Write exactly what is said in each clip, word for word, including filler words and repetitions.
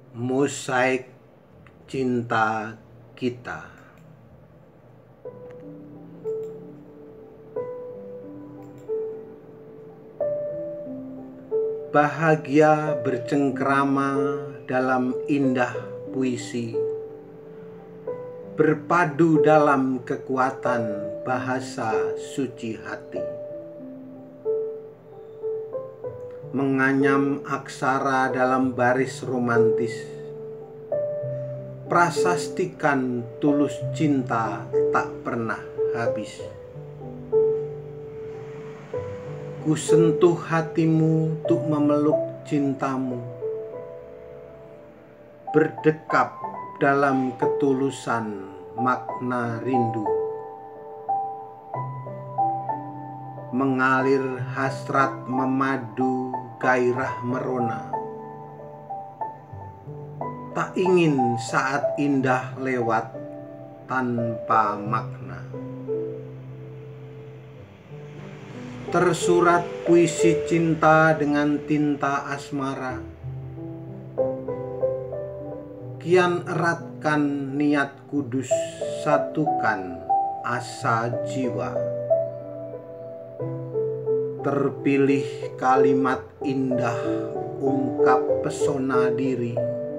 Mosaik cinta kita. Bahagia bercengkrama dalam indah puisi, berpadu dalam kekuatan bahasa suci hati. Menganyam aksara dalam baris romantis, prasastikan tulus cinta tak pernah habis. Ku sentuh hatimu untuk memeluk cintamu, berdekap dalam ketulusan makna rindu. Mengalir hasrat memadu gairah merona, tak ingin saat indah lewat tanpa makna. Tersurat puisi cinta dengan tinta asmara, kian eratkan niat kudus, satukan asa jiwa. Terpilih kalimat indah, ungkap pesona diri,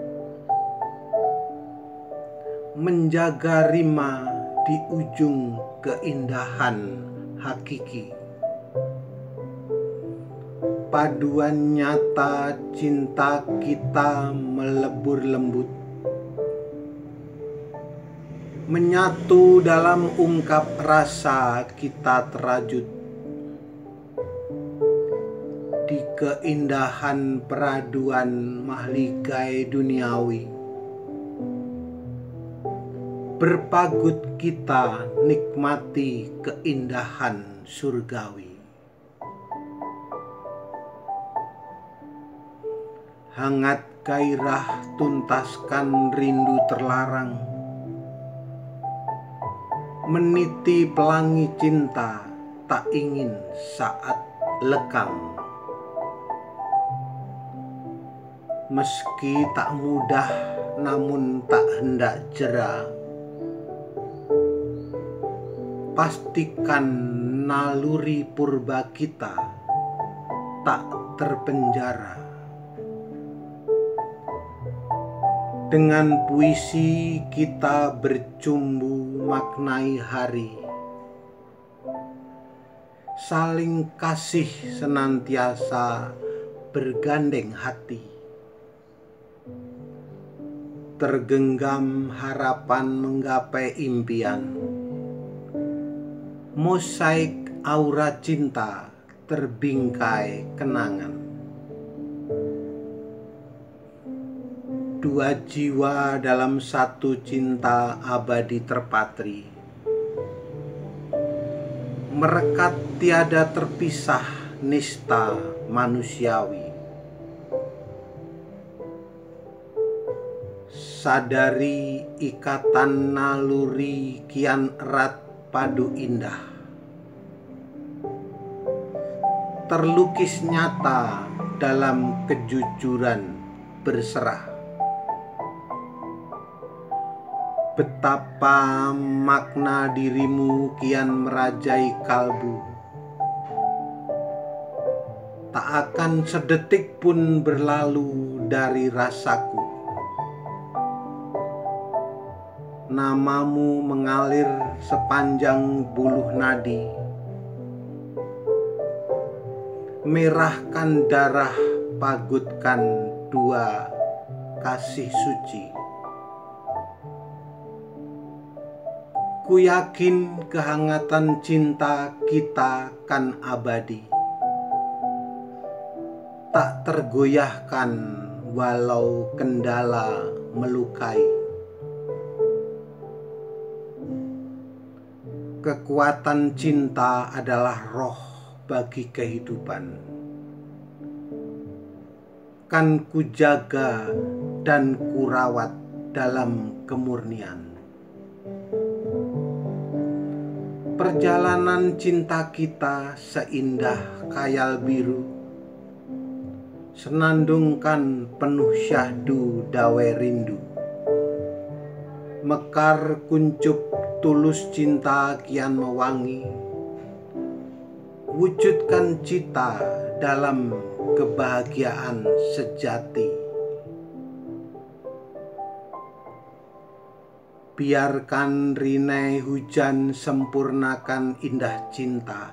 menjaga rima di ujung keindahan hakiki. Paduan nyata cinta kita melebur lembut, menyatu dalam ungkap rasa kita terajut. Di keindahan peraduan mahligai duniawi, berpagut kita nikmati keindahan surgawi. Hangat gairah tuntaskan rindu terlarang, meniti pelangi cinta tak ingin saat lekang. Meski tak mudah namun tak hendak jera, pastikan naluri purba kita tak terpenjara. Dengan puisi kita bercumbu maknai hari, saling kasih senantiasa bergandeng hati. Tergenggam harapan menggapai impian, mosaik aura cinta terbingkai kenangan. Dua jiwa dalam satu cinta abadi terpatri, merekat tiada terpisah nista manusiawi. Sadari ikatan naluri kian erat padu indah, terlukis nyata dalam kejujuran berserah. Betapa makna dirimu kian merajai kalbu, tak akan sedetik pun berlalu dari rasaku. Namamu mengalir sepanjang buluh nadi, merahkan darah, pagutkan dua kasih suci. Ku yakin kehangatan cinta kita kan abadi, tak tergoyahkan walau kendala melukai. Kekuatan cinta adalah roh bagi kehidupan, kan ku jaga dan ku rawat dalam kemurnian. Perjalanan cinta kita seindah khayal biru, senandungkan penuh syahdu dawe rindu. Mekar kuncup tulus cinta kian mewangi, wujudkan cita dalam kebahagiaan sejati. Biarkan rinai hujan sempurnakan indah cinta,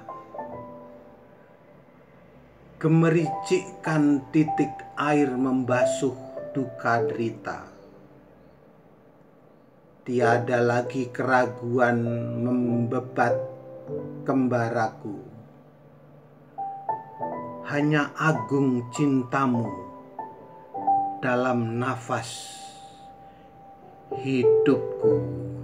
gemericikkan titik air membasuh duka derita. Tiada lagi keraguan membebat kembaraku, hanya agung cintamu dalam nafas hidupku.